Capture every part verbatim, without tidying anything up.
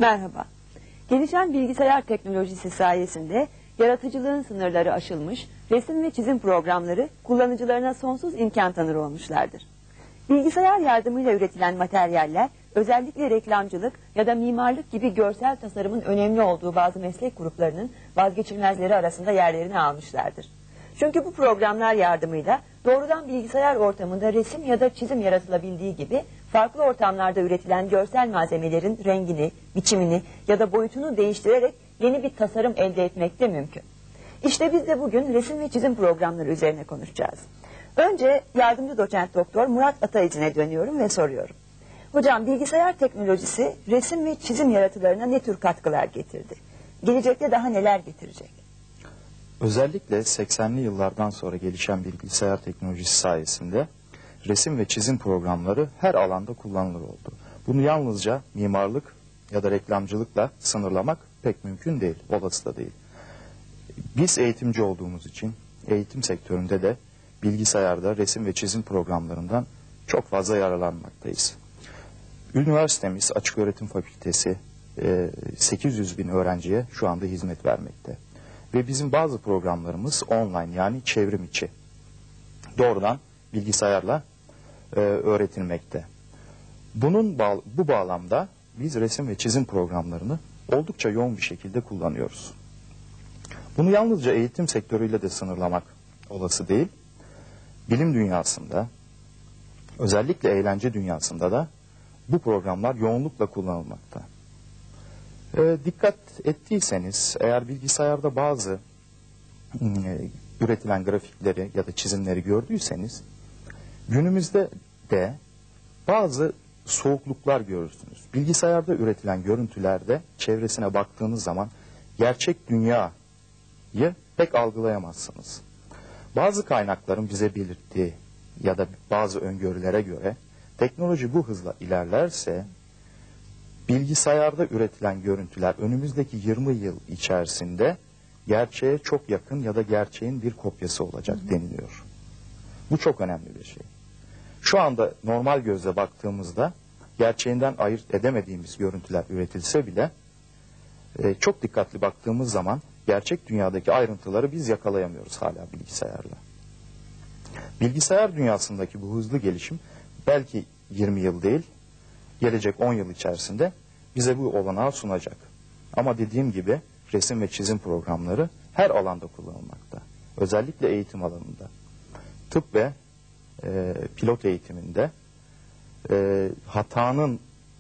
Merhaba. Gelişen bilgisayar teknolojisi sayesinde yaratıcılığın sınırları aşılmış, resim ve çizim programları kullanıcılarına sonsuz imkan tanır olmuşlardır. Bilgisayar yardımıyla üretilen materyaller, özellikle reklamcılık ya da mimarlık gibi görsel tasarımın önemli olduğu bazı meslek gruplarının vazgeçilmezleri arasında yerlerini almışlardır. Çünkü bu programlar yardımıyla doğrudan bilgisayar ortamında resim ya da çizim yaratılabildiği gibi farklı ortamlarda üretilen görsel malzemelerin rengini, biçimini ya da boyutunu değiştirerek yeni bir tasarım elde etmek de mümkün. İşte biz de bugün resim ve çizim programları üzerine konuşacağız. Önce yardımcı doçent doktor Murat Atayıcı'na dönüyorum ve soruyorum. Hocam, bilgisayar teknolojisi resim ve çizim yaratılarına ne tür katkılar getirdi? Gelecekte daha neler getirecek? Özellikle seksenli yıllardan sonra gelişen bilgisayar teknolojisi sayesinde resim ve çizim programları her alanda kullanılır oldu. Bunu yalnızca mimarlık ya da reklamcılıkla sınırlamak pek mümkün değil, olası da değil. Biz eğitimci olduğumuz için eğitim sektöründe de bilgisayarda resim ve çizim programlarından çok fazla yararlanmaktayız. Üniversitemiz Açıköğretim Fakültesi sekiz yüz bin öğrenciye şu anda hizmet vermekte. Ve bizim bazı programlarımız online, yani çevrim içi, doğrudan bilgisayarla e, öğretilmekte. Bunun bağ bu bağlamda biz resim ve çizim programlarını oldukça yoğun bir şekilde kullanıyoruz. Bunu yalnızca eğitim sektörüyle de sınırlamak olası değil. Bilim dünyasında, özellikle eğlence dünyasında da bu programlar yoğunlukla kullanılmakta. E, dikkat ettiyseniz, eğer bilgisayarda bazı e, üretilen grafikleri ya da çizimleri gördüyseniz, günümüzde de bazı soğukluklar görürsünüz. Bilgisayarda üretilen görüntülerde çevresine baktığınız zaman gerçek dünyayı pek algılayamazsınız. Bazı kaynakların bize belirttiği ya da bazı öngörülere göre teknoloji bu hızla ilerlerse bilgisayarda üretilen görüntüler önümüzdeki yirmi yıl içerisinde gerçeğe çok yakın ya da gerçeğin bir kopyası olacak deniliyor. Bu çok önemli bir şey. Şu anda normal gözle baktığımızda gerçeğinden ayırt edemediğimiz görüntüler üretilse bile e, çok dikkatli baktığımız zaman gerçek dünyadaki ayrıntıları biz yakalayamıyoruz hala bilgisayarla. Bilgisayar dünyasındaki bu hızlı gelişim belki yirmi yıl değil, gelecek on yıl içerisinde bize bu olanağı sunacak. Ama dediğim gibi resim ve çizim programları her alanda kullanılmakta. Özellikle eğitim alanında. Tıp ve e, pilot eğitiminde e, hatanın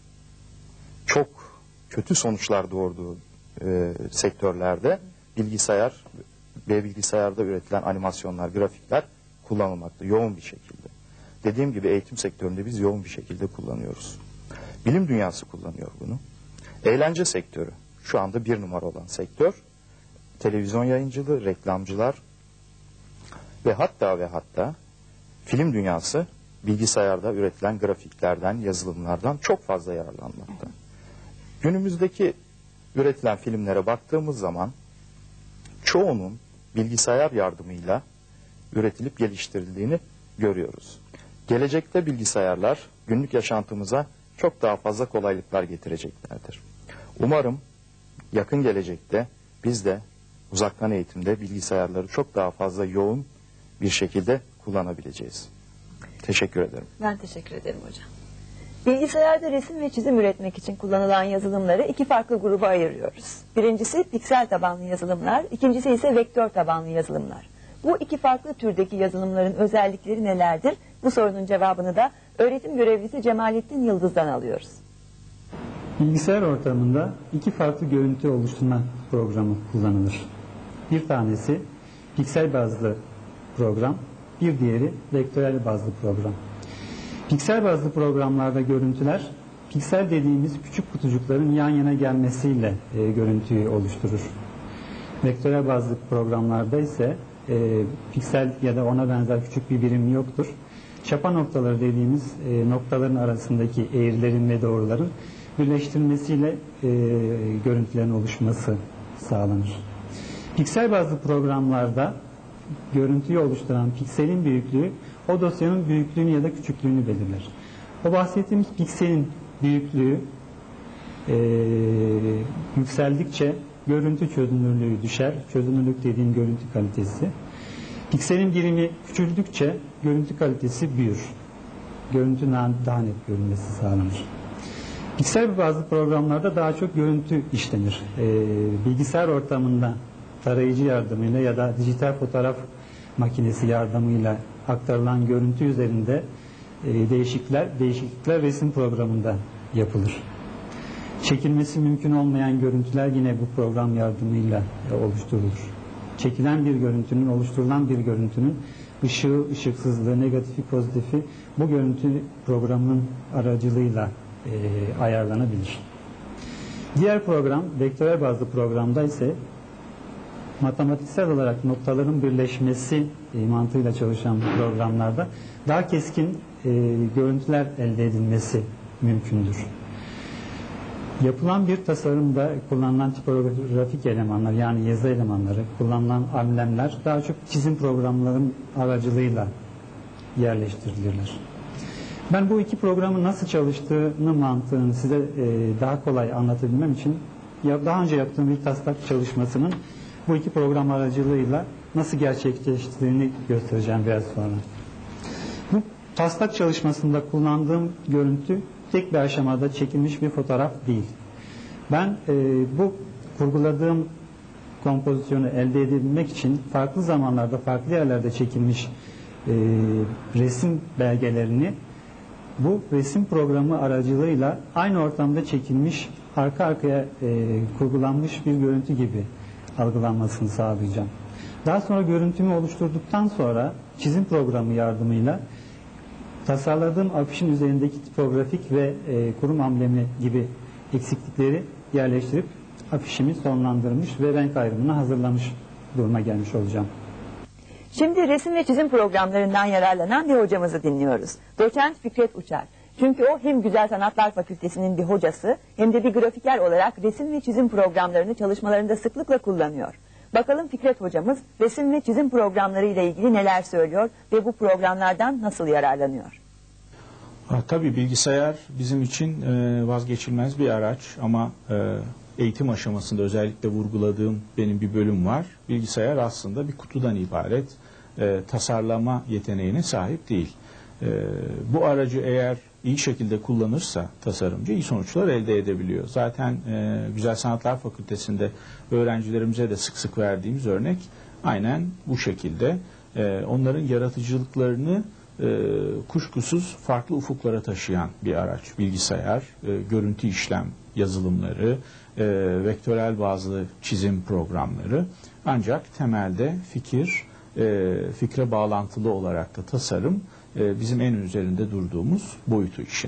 çok kötü sonuçlar doğurduğu e, sektörlerde bilgisayar ve bilgisayarda üretilen animasyonlar, grafikler kullanılmakta yoğun bir şekilde. Dediğim gibi eğitim sektöründe biz yoğun bir şekilde kullanıyoruz. Bilim dünyası kullanıyor bunu. Eğlence sektörü şu anda bir numara olan sektör. Televizyon yayıncılığı, reklamcılar ve hatta ve hatta film dünyası bilgisayarda üretilen grafiklerden, yazılımlardan çok fazla yararlanmakta. Günümüzdeki üretilen filmlere baktığımız zaman çoğunun bilgisayar yardımıyla üretilip geliştirildiğini görüyoruz. Gelecekte bilgisayarlar günlük yaşantımıza çok daha fazla kolaylıklar getireceklerdir. Umarım yakın gelecekte biz de uzaktan eğitimde bilgisayarları çok daha fazla yoğun bir şekilde kullanabileceğiz. Teşekkür ederim. Ben teşekkür ederim hocam. Bilgisayarda resim ve çizim üretmek için kullanılan yazılımları iki farklı gruba ayırıyoruz. Birincisi piksel tabanlı yazılımlar, ikincisi ise vektör tabanlı yazılımlar. Bu iki farklı türdeki yazılımların özellikleri nelerdir? Bu sorunun cevabını da öğretim görevlisi Cemalettin Yıldız'dan alıyoruz. Bilgisayar ortamında iki farklı görüntü oluşturma programı kullanılır. Bir tanesi piksel bazlı program, bir diğeri vektörel bazlı program. Piksel bazlı programlarda görüntüler, piksel dediğimiz küçük kutucukların yan yana gelmesiyle e, görüntüyü oluşturur. Vektörel bazlı programlarda ise e, piksel ya da ona benzer küçük bir birim yoktur. Çapa noktaları dediğimiz e, noktaların arasındaki eğrilerin ve doğruların birleştirilmesiyle e, görüntülerin oluşması sağlanır. Piksel bazlı programlarda görüntüyü oluşturan pikselin büyüklüğü o dosyanın büyüklüğünü ya da küçüklüğünü belirler. O bahsettiğimiz pikselin büyüklüğü e, yükseldikçe görüntü çözünürlüğü düşer. Çözünürlük dediğim görüntü kalitesi. Pikselin birimi küçüldükçe görüntü kalitesi büyür. Görüntü daha net görünmesi sağlanır. Piksel bazlı programlarda daha çok görüntü işlenir. E, bilgisayar ortamında tarayıcı yardımıyla ya da dijital fotoğraf makinesi yardımıyla aktarılan görüntü üzerinde e, değişiklikler, değişiklikler resim programında yapılır. Çekilmesi mümkün olmayan görüntüler yine bu program yardımıyla e, oluşturulur. Çekilen bir görüntünün, oluşturulan bir görüntünün ışığı, ışıksızlığı, negatifi, pozitifi bu görüntü programının aracılığıyla e, ayarlanabilir. Diğer program, vektörel bazlı programda ise matematiksel olarak noktaların birleşmesi e, mantığıyla çalışan programlarda daha keskin e, görüntüler elde edilmesi mümkündür. Yapılan bir tasarımda kullanılan tipografik elemanlar, yani yazı elemanları, kullanılan amblemler daha çok çizim programlarının aracılığıyla yerleştirilirler. Ben bu iki programın nasıl çalıştığını, mantığını size e, daha kolay anlatabilmem için ya daha önce yaptığım bir taslak çalışmasının bu iki program aracılığıyla nasıl gerçekleştiğini göstereceğim biraz sonra. Bu taslak çalışmasında kullandığım görüntü tek bir aşamada çekilmiş bir fotoğraf değil. Ben e, bu kurguladığım kompozisyonu elde edebilmek için farklı zamanlarda, farklı yerlerde çekilmiş e, resim belgelerini bu resim programı aracılığıyla aynı ortamda çekilmiş, arka arkaya e, kurgulanmış bir görüntü gibi algılanmasını sağlayacağım. Daha sonra görüntümü oluşturduktan sonra çizim programı yardımıyla tasarladığım afişin üzerindeki tipografik ve e, kurum amblemi gibi eksiklikleri yerleştirip afişimi sonlandırmış ve renk ayrımını hazırlamış duruma gelmiş olacağım. Şimdi resim ve çizim programlarından yararlanan bir hocamızı dinliyoruz. Doçent Fikret Uçar. Çünkü o hem Güzel Sanatlar Fakültesi'nin bir hocası hem de bir grafiker olarak resim ve çizim programlarını çalışmalarında sıklıkla kullanıyor. Bakalım Fikret hocamız resim ve çizim programları ile ilgili neler söylüyor ve bu programlardan nasıl yararlanıyor? Ha, tabii bilgisayar bizim için e, vazgeçilmez bir araç ama e, eğitim aşamasında özellikle vurguladığım benim bir bölüm var. Bilgisayar aslında bir kutudan ibaret, e, tasarlama yeteneğine sahip değil. E, bu aracı eğer iyi şekilde kullanırsa tasarımcı iyi sonuçlar elde edebiliyor. Zaten e, Güzel Sanatlar Fakültesi'nde öğrencilerimize de sık sık verdiğimiz örnek aynen bu şekilde. E, onların yaratıcılıklarını e, kuşkusuz farklı ufuklara taşıyan bir araç. Bilgisayar, e, görüntü işlem yazılımları, e, vektörel bazlı çizim programları. Ancak temelde fikir, e, fikre bağlantılı olarak da tasarım e, bizim en üzerinde durduğumuz boyutu işin.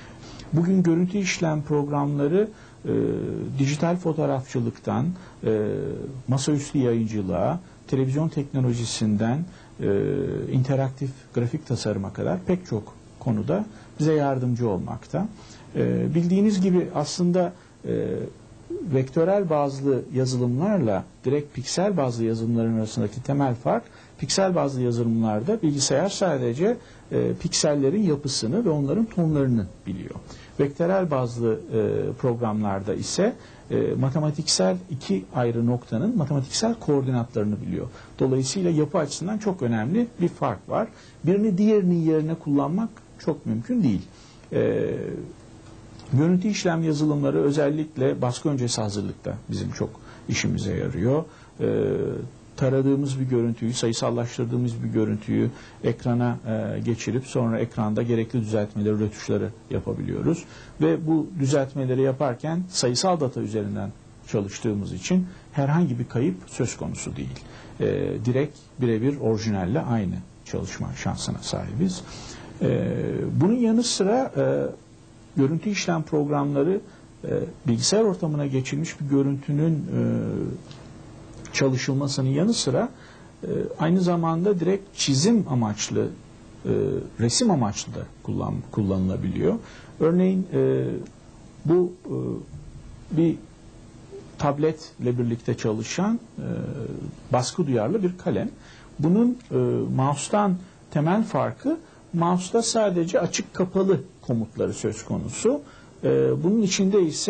Bugün görüntü işlem programları e, dijital fotoğrafçılıktan e, masaüstü yayıncılığa, televizyon teknolojisinden e, interaktif grafik tasarıma kadar pek çok konuda bize yardımcı olmakta. E, bildiğiniz gibi aslında e, vektörel bazlı yazılımlarla direkt piksel bazlı yazılımların arasındaki temel fark, piksel bazlı yazılımlarda bilgisayar sadece e, piksellerin yapısını ve onların tonlarını biliyor. Vektörel bazlı e, programlarda ise e, matematiksel iki ayrı noktanın matematiksel koordinatlarını biliyor. Dolayısıyla yapı açısından çok önemli bir fark var. Birini diğerinin yerine kullanmak çok mümkün değil. E, görüntü işlem yazılımları özellikle baskı öncesi hazırlıkta bizim çok işimize yarıyor. E, taradığımız bir görüntüyü, sayısallaştırdığımız bir görüntüyü ekrana e, geçirip sonra ekranda gerekli düzeltmeleri, rötuşları yapabiliyoruz. Ve bu düzeltmeleri yaparken sayısal data üzerinden çalıştığımız için herhangi bir kayıp söz konusu değil. E, direkt birebir orijinalle aynı çalışma şansına sahibiz. E, bunun yanı sıra e, görüntü işlem programları e, bilgisayar ortamına geçilmiş bir görüntünün e, çalışılmasının yanı sıra e, aynı zamanda direkt çizim amaçlı, e, resim amaçlı da kullan, kullanılabiliyor. Örneğin e, bu e, bir tabletle birlikte çalışan e, baskı duyarlı bir kalem. Bunun e, mouse'tan temel farkı, mouse'da sadece açık kapalı komutları söz konusu. E, bunun içinde ise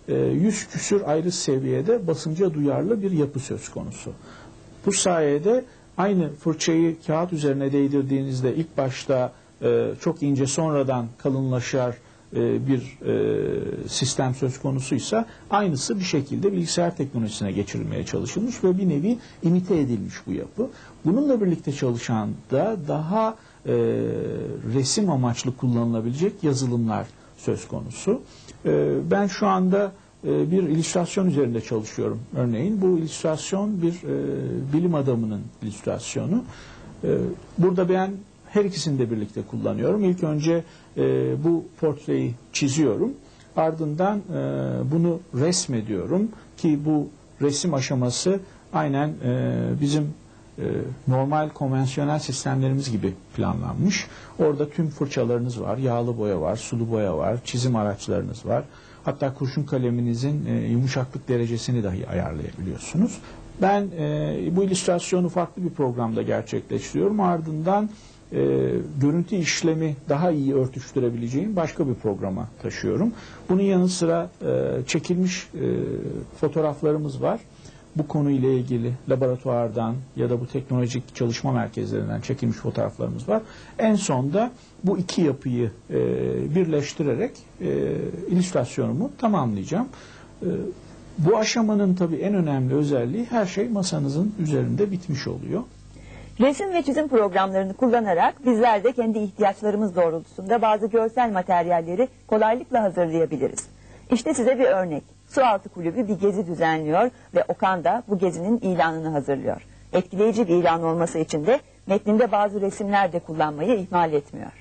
e, yüz küsür ayrı seviyede basınca duyarlı bir yapı söz konusu. Bu sayede aynı fırçayı kağıt üzerine değdirdiğinizde ilk başta e, çok ince, sonradan kalınlaşar e, bir e, sistem söz konusuysa, aynısı bir şekilde bilgisayar teknolojisine geçirilmeye çalışılmış ve bir nevi imite edilmiş bu yapı. Bununla birlikte çalışan da daha e, resim amaçlı kullanılabilecek yazılımlar söz konusu. E, ben şu anda e, bir illüstrasyon üzerinde çalışıyorum. Örneğin bu illüstrasyon bir e, bilim adamının illüstrasyonu. E, burada ben her ikisini de birlikte kullanıyorum. İlk önce e, bu portreyi çiziyorum. Ardından e, bunu resmediyorum ki bu resim aşaması aynen e, bizim e, normal konvansiyonel sistemlerimiz gibi planlanmış. Orada tüm fırçalarınız var, yağlı boya var, sulu boya var, çizim araçlarınız var. Hatta kurşun kaleminizin e, yumuşaklık derecesini dahi ayarlayabiliyorsunuz. Ben e, bu illüstrasyonu farklı bir programda gerçekleştiriyorum. Ardından e, görüntü işlemi daha iyi örtüştürebileceğim başka bir programa taşıyorum. Bunun yanı sıra e, çekilmiş e, fotoğraflarımız var. Bu konuyla ilgili laboratuvardan ya da bu teknolojik çalışma merkezlerinden çekilmiş fotoğraflarımız var. En sonda bu iki yapıyı e, birleştirerek e, illüstrasyonumu tamamlayacağım. E, bu aşamanın tabii en önemli özelliği, her şey masanızın üzerinde bitmiş oluyor. Resim ve çizim programlarını kullanarak bizler de kendi ihtiyaçlarımız doğrultusunda bazı görsel materyalleri kolaylıkla hazırlayabiliriz. İşte size bir örnek. Sualtı Kulübü bir gezi düzenliyor ve Okan da bu gezinin ilanını hazırlıyor. Etkileyici bir ilan olması için de metninde bazı resimler de kullanmayı ihmal etmiyor.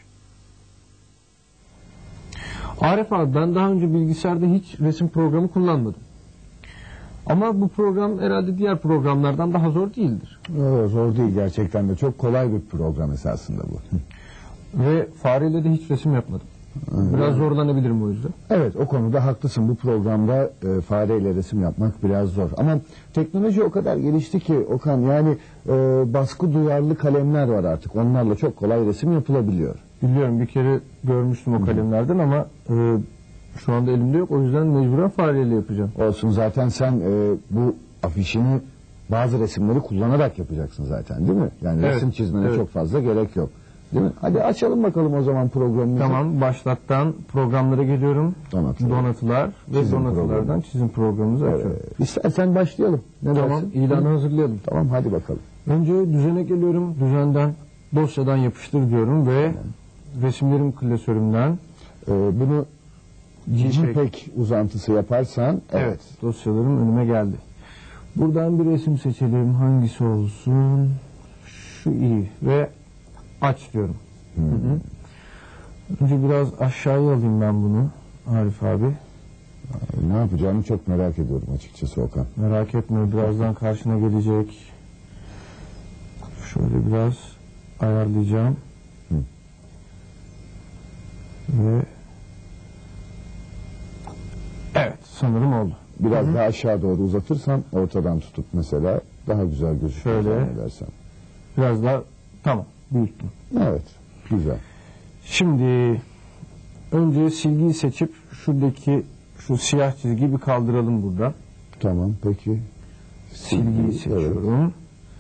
Arif abi, ben daha önce bilgisayarda hiç resim programı kullanmadım. Ama bu program herhalde diğer programlardan daha zor değildir. Yok, zor değil gerçekten de. Çok kolay bir program esasında bu. Ve fareyle de hiç resim yapmadım. Biraz zorlanabilirim o yüzden. Evet, o konuda haklısın. Bu programda e, fareyle resim yapmak biraz zor. Ama teknoloji o kadar gelişti ki Okan, yani e, baskı duyarlı kalemler var artık. Onlarla çok kolay resim yapılabiliyor. Biliyorum, bir kere görmüştüm o kalemlerden ama e, şu anda elimde yok. O yüzden mecburen fareyle yapacağım. Olsun, zaten sen e, bu afişini bazı resimleri kullanarak yapacaksın zaten, değil mi? Yani Evet, resim çizmene evet. çok fazla gerek yok. Değil mi? Hadi açalım bakalım o zaman programımızı. Tamam, başlattan programlara geliyorum. Donatılar. Donatılar ve Çizim donatılardan programı. çizim programımızı açıyorum. Ee, İstersen başlayalım. Ne Tamam, dersin? ilanı hazırlayalım. Tamam, hadi bakalım. Önce düzene geliyorum. Düzenden, dosyadan yapıştır diyorum ve resimlerim klasörümden Ee, bunu JPEG. JPEG uzantısı yaparsan, evet. dosyalarım önüme geldi. Buradan bir resim seçelim. Hangisi olsun? Şu iyi ve aç diyorum. Hmm. Hı hı. Önce biraz aşağıya alayım ben bunu Arif abi. Ne yapacağını çok merak ediyorum açıkçası Okan. Merak etme, birazdan karşına gelecek. Şöyle biraz ayarlayacağım. Hı. Ve evet, sanırım oldu. Biraz Hı hı. daha aşağı doğru uzatırsan, ortadan tutup mesela, daha güzel gözükür. Şöyle. zannedersem. Biraz daha, tamam, büyüttüm. Evet, güzel. Şimdi önce silgiyi seçip şuradaki şu siyah çizgiyi bir kaldıralım buradan. Tamam, peki. Silgiyi Evet. seçiyorum.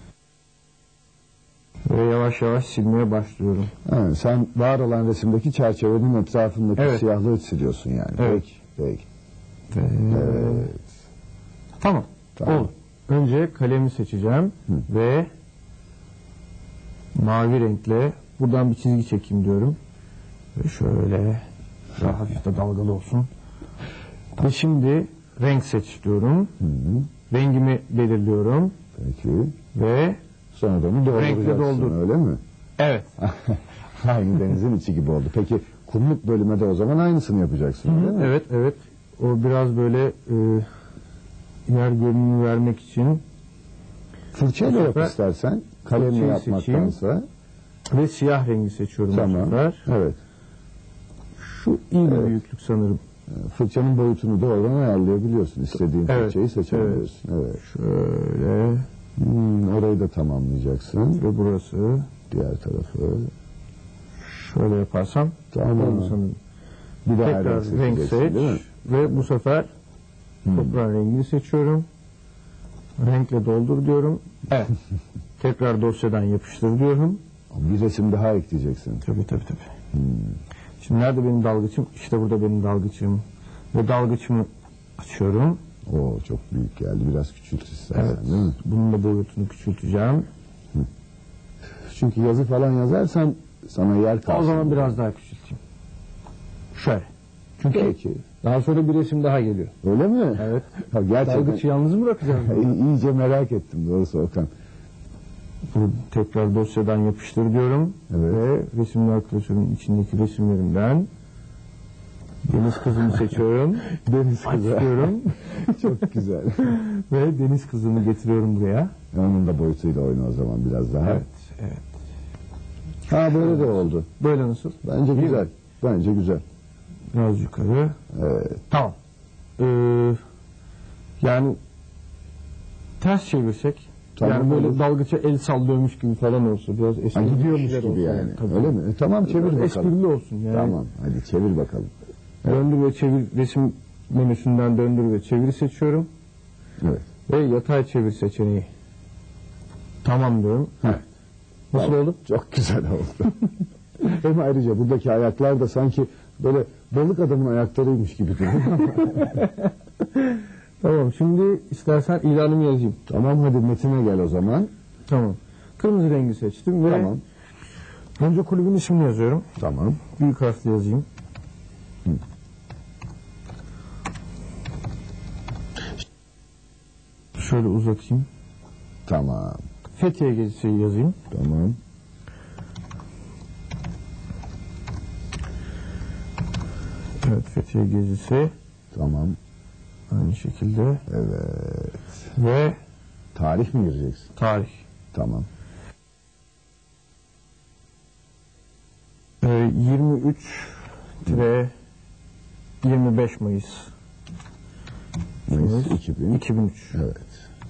Ve yavaş yavaş silmeye başlıyorum. Ha, sen var olan resimdeki çerçevenin etrafındaki Evet. siyahlığı siliyorsun yani. Evet. Peki, peki. Ve... Evet. Tamam, Tamam. oldu. Önce kalemi seçeceğim Hı. ve mavi renkle buradan bir çizgi çekeyim diyorum. Ve şöyle daha hafif de dalgalı olsun. Ve şimdi renk seç diyorum. Hı -hı. Rengimi belirliyorum Peki. ve Sonra da onu Renkle dolduracaksın, doldur. öyle mi? evet. Aynı denizin içi gibi oldu. Peki kumluk bölüme de o zaman aynısını yapacaksın, öyle mi? Evet, evet. O biraz böyle e, yer görünümü vermek için Fırçayla Bu yap sefer istersen. Kalemle fırçayı yapmaktansa. ve siyah rengi seçiyorum bu Tamam. sefer. Evet. Şu iyi bir Evet. büyüklük sanırım. Fırçanın boyutunu da oradan ayarlayabiliyorsun. İstediğin Evet, fırçayı seçebiliyorsun. Evet. Şöyle Hmm, orayı da tamamlayacaksın. ve burası Diğer tarafı. şöyle yaparsam Tamam. oldu sanırım. Bir daha Tekrar renk seçeceksin, seç değil mi? ve bu sefer Toprağın rengini seçiyorum. Renkle doldur diyorum. Evet. Tekrar dosyadan yapıştır diyorum. Bir resim daha ekleyeceksin. Tabii tabii tabii. Hmm. Şimdi nerede benim dalgıçım? İşte burada benim dalgıçım. Ve dalgıçımı açıyorum. Oo, çok büyük geldi. Biraz küçült istersen, Evet. değil mi? Bunun da boyutunu küçülteceğim. Çünkü yazı falan yazarsan sana yer kalsın. O zaman biraz daha küçülteyim. Şöyle. Çünkü Peki. daha sonra bir resim daha geliyor. Öyle mi? Evet. Ha, gerçekten. Dalgıçı yalnız mı bırakacağım? İyi- İyice merak ettim doğrusu Okan. Bunu tekrar dosyadan yapıştır diyorum. Evet. Ve resimler klasörünün içindeki resimlerimden deniz kızını seçiyorum. Deniz kızı. Açıyorum. Çok güzel. Ve deniz kızını getiriyorum buraya. Onun da boyutuyla oyna o zaman biraz daha. Evet. Evet. Ha, böyle de oldu. Böyle nasıl? Bence İyi güzel. mi? Bence güzel. Biraz yukarı. Evet. Tamam. Ee, yani ters çevirsek. Tamam, yani böyle olur. dalgıça el sallıyormuş gibi falan olsa. Biraz Ha, esprili gidiyormuş şeyler gibi olsa yani. Tabii. Öyle mi? E, tamam, çevir Biraz bakalım. esprili olsun yani. Tamam, hadi çevir bakalım. Döndür ve çevir resim menüsünden döndür ve çeviri seçiyorum. Evet. Ve yatay çevir seçeneği. Tamam diyorum. Heh. Nasıl Tamam. oldu? Çok güzel oldu. Hem ayrıca buradaki ayaklar da sanki böyle balık adamın ayaklarıymış gibi duruyor. Tamam, şimdi istersen ilanımı yazayım. Tamam, hadi metine gel o zaman. Tamam. Kırmızı rengi seçtim ve Tamam. önce kulübün ismini yazıyorum. Tamam. Büyük harfle yazayım. Hı. Şöyle uzatayım. Tamam. Fethiye Gezisi yazayım. Tamam. Evet, Fethiye Gezisi. Tamam. Aynı şekilde. Evet. Ve Tarih mi gireceksin? tarih. Tamam. Ee, yirmi üç yirmi beş Mayıs Mayıs iki bin. iki bin üç. Evet.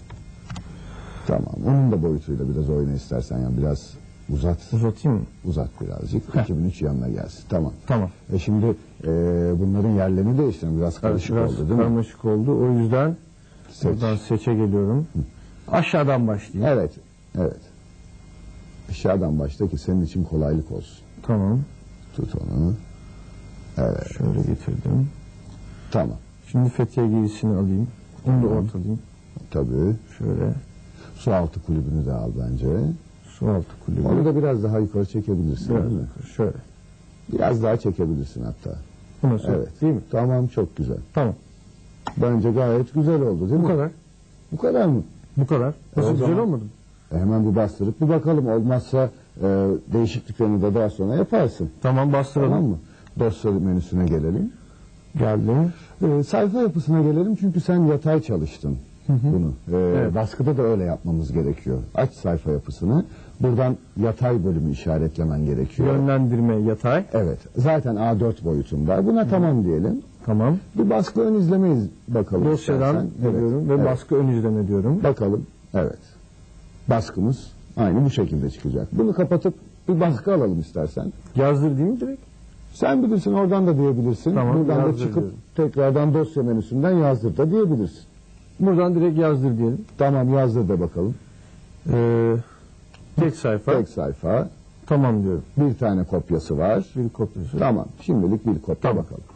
Tamam. Onun da boyutuyla biraz oyna istersen, yani biraz uzat. Uzatayım mı? Uzat birazcık. Heh. iki bin üç yanına gelsin. Tamam. Tamam. E şimdi e, bunların yerlerini değiştirelim. Biraz karışık Biraz oldu değil mi? karmaşık oldu. O yüzden Seç. buradan seçe geliyorum. Aşağıdan başlayayım. Evet. Evet. Aşağıdan başla ki senin için kolaylık olsun. Tamam. Tut onu. Evet. Şöyle getirdim. Tamam. Şimdi Fethiye Gezisi'ni alayım. Onu da ortalayayım. Tabii. Şöyle. Su altı kulübünü de al bence. Su altı kulübü. Onu da biraz daha yukarı çekebilirsin. Biraz değil mi? yukarı, şöyle. Biraz daha çekebilirsin hatta. Bu nasıl? Evet. Değil mi? Tamam, çok güzel. Tamam. Bence gayet güzel oldu değil Bu mi? kadar. Bu kadar mı? Bu kadar. Nasıl, O güzel zaman- olmadı mı? E, hemen bir bastırıp bir bakalım. Olmazsa e, değişikliklerini de daha sonra yaparsın. Tamam, bastıralım. Tamam mı? Dosya menüsüne gelelim. Geldim. E, sayfa yapısına gelelim çünkü sen yatay çalıştın bunu. E, Evet. Baskıda da öyle yapmamız gerekiyor. Aç sayfa yapısını. Buradan yatay bölümü işaretlemen gerekiyor. Yönlendirme yatay. Evet. Zaten A dört boyutunda. Buna tamam diyelim. Tamam. Bir baskı ön izlemeyiz bakalım. Dosyadan istersen. geliyorum Evet. ve Evet. baskı ön izleme diyorum. Bakalım. Evet. Baskımız aynı bu şekilde çıkacak. Bunu kapatıp bir baskı alalım istersen. Yazdır değil mi direkt? Sen bilirsin, oradan da diyebilirsin. Tamam, Buradan da yazdır çıkıp diyorum. tekrardan dosya menüsünden yazdır da diyebilirsin. Buradan direkt yazdır diyelim. Tamam, yazdır da bakalım. Ee, tek sayfa. Tek sayfa. Tamam diyorum. Bir tane kopyası var. Bir kopyası. Tamam. Şimdilik bir kopya Tamam. bakalım.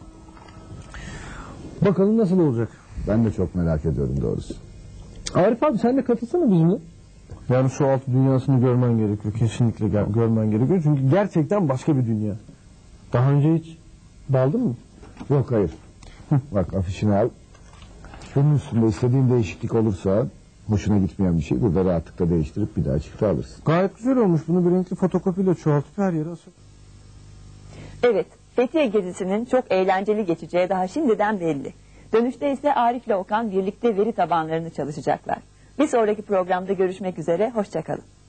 Bakalım nasıl olacak? Ben de çok merak ediyorum doğrusu. Arif abi, sen de katılsana bizimle. Yani su altı dünyasını görmen gerekiyor. Kesinlikle gel- görmen gerekiyor. Çünkü gerçekten başka bir dünya. Daha önce hiç daldın mı? Yok, hayır. Bak, afişini al. Bunun üstünde istediğin değişiklik olursa, hoşuna gitmeyen bir şey, burada rahatlıkla değiştirip bir daha çıktı alırsın. Gayet güzel olmuş. Bunu bir renkli fotokopiyle çoğaltıp her yere asıl. Evet, Fethiye gezisinin çok eğlenceli geçeceği daha şimdiden belli. Dönüşte ise Arif ile Okan birlikte veri tabanlarını çalışacaklar. Bir sonraki programda görüşmek üzere, hoşça kalın.